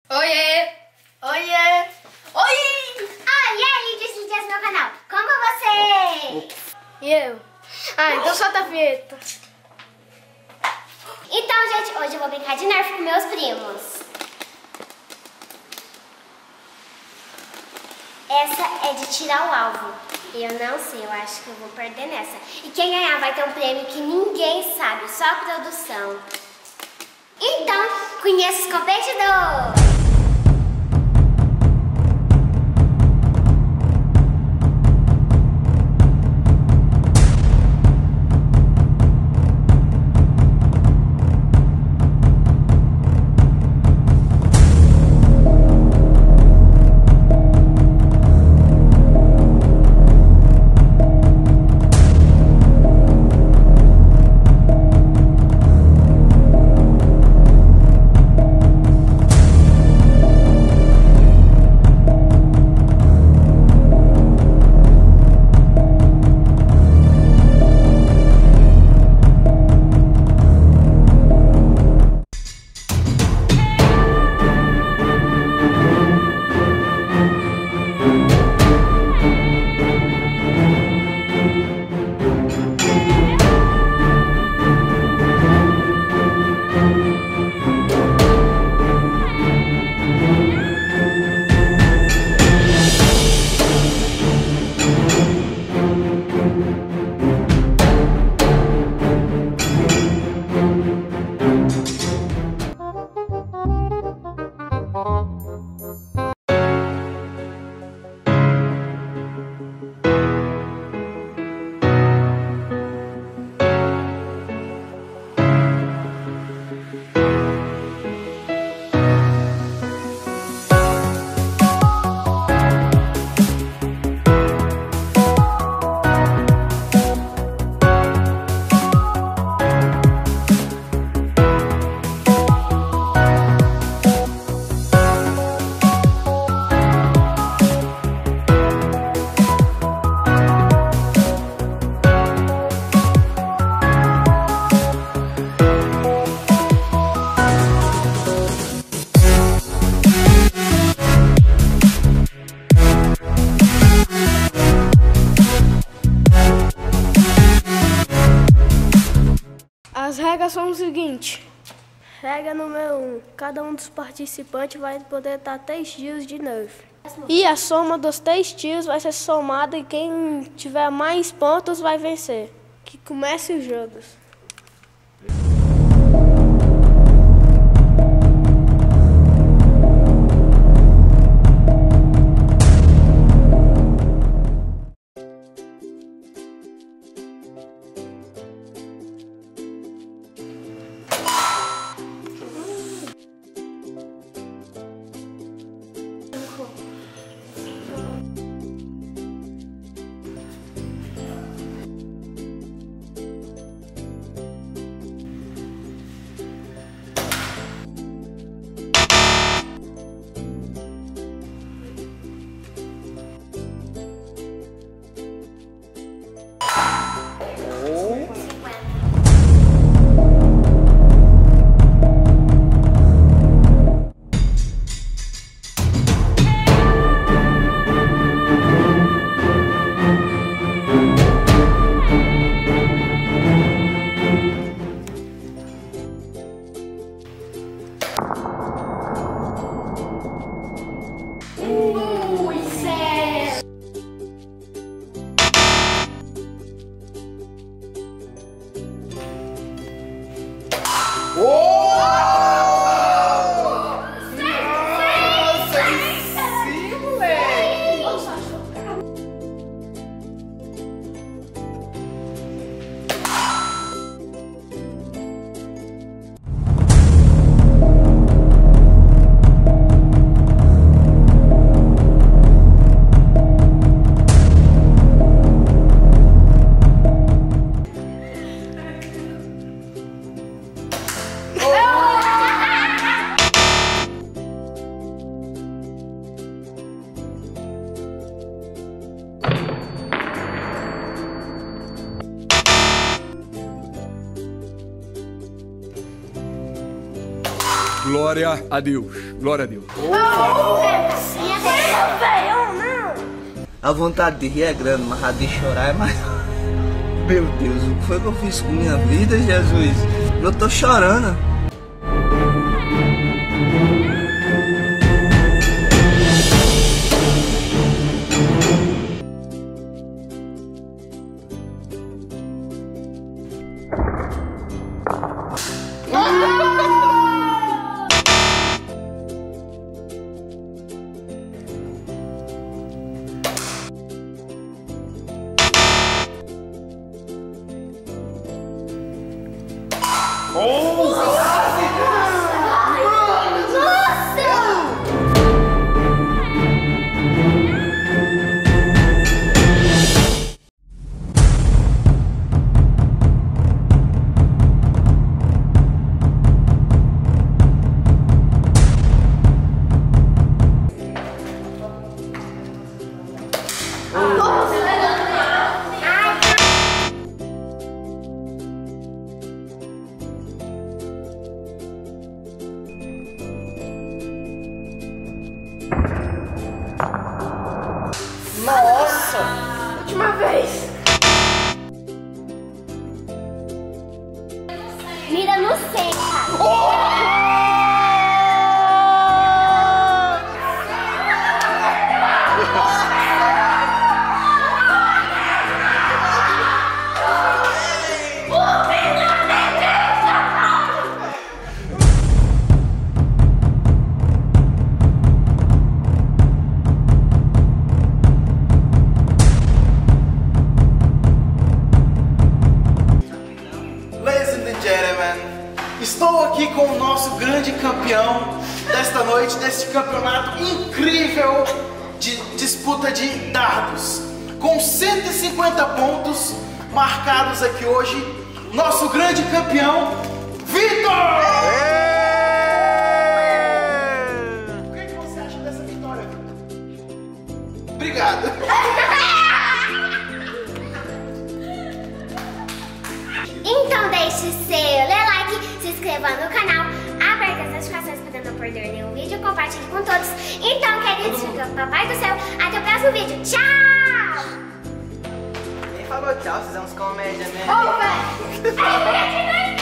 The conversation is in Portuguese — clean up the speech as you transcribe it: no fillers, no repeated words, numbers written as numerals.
Oiê! Oiê! Oi! Ah, e aí, Lídia do meu canal. Como você? E eu? Ah, então solta a vinheta. Então, gente, hoje eu vou brincar de Nerf com meus primos. Essa é de tirar o alvo. Eu não sei, eu acho que eu vou perder nessa. E quem ganhar vai ter um prêmio que ninguém sabe, só a produção. Então, conheça os competidores! As regras são o seguinte. Regra número 1. Cada um dos participantes vai poder dar 3 tiros de Nerf. E a soma dos 3 tiros vai ser somada e quem tiver mais pontos vai vencer. Que comece os jogos. Glória a Deus. Glória a Deus. A vontade de rir é grande, mas a de chorar é maior. Meu Deus, o que foi que eu fiz com minha vida, Jesus? Eu tô chorando. Nossa! Última vez! Mira no centro. Estou aqui com o nosso grande campeão desta noite, deste campeonato incrível de disputa de dardos. Com 150 pontos marcados aqui hoje, nosso grande campeão, Vitor! O que você acha dessa vitória, Vitor? Obrigado! Então deixe seu like, se inscreva no canal, aperte as notificações para não perder nenhum vídeo, compartilhe com todos. Então, queridos, fica papai do céu. Até o próximo vídeo. Tchau! Nem falou tchau, fizemos comédia mesmo. Ô, velho!